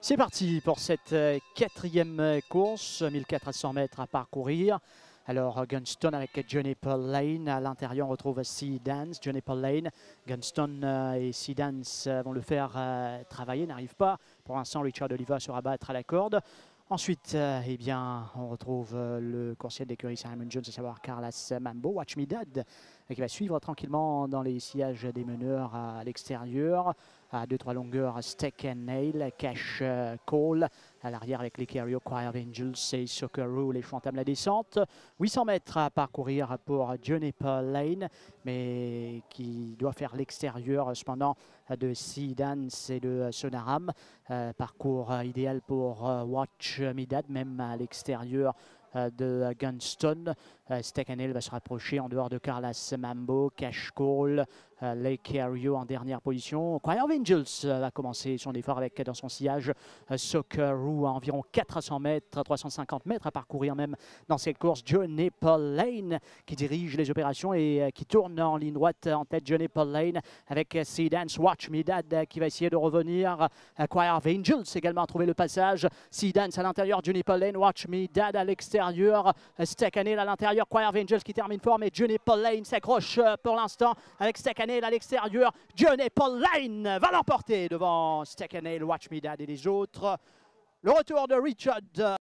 C'est parti pour cette quatrième course, 1400 mètres à parcourir. Alors Gunston avec Johnny Paul Lane, à l'intérieur on retrouve Sea Dance, Johnny Paul Lane, Gunston et Sea Dance vont le faire travailler, n'arrive pas. Pour l'instant Richard Oliva se rabattre à la corde. Ensuite, eh bien, on retrouve le coursier d'écurie Simon Jones, à savoir Carlos Mambo, Watch Me Dad, qui va suivre tranquillement dans les sillages des meneurs à l'extérieur. À 2-3 longueurs, Steak and Nail, Cash Call. À l'arrière avec les Carrier, Choir of Angels et Socceroo, les choix entament la descente. 800 mètres à parcourir pour Johnny Paul Lane, mais qui doit faire l'extérieur cependant de Sea Dance et de Sonaram. Parcours idéal pour Watch Me Dad, même à l'extérieur de Gunston. Steak and Nail va se rapprocher en dehors de Carlos Mambo, Cash Call, Lake Ario en dernière position. Choir of Angels va commencer son effort avec dans son sillage Socceroo à environ 400 mètres, 350 mètres à parcourir même dans cette course. Johnny Paul Lane qui dirige les opérations et qui tourne en ligne droite en tête. Johnny Paul Lane avec Sea Dance, Watch Me Dad qui va essayer de revenir. Choir of Angels également a trouvé le passage. Sea Dance à l'intérieur, Johnny Paul Lane, Watch Me Dad à l'extérieur. Steak and Nail à l'intérieur, Choir of Angels qui termine fort, mais Johnny Paul Lane s'accroche pour l'instant avec Steak and Nail à l'extérieur. Johnny Paul Lane va l'emporter devant Steak and Nail, Watch Me Dad et les autres. Le retour de Richard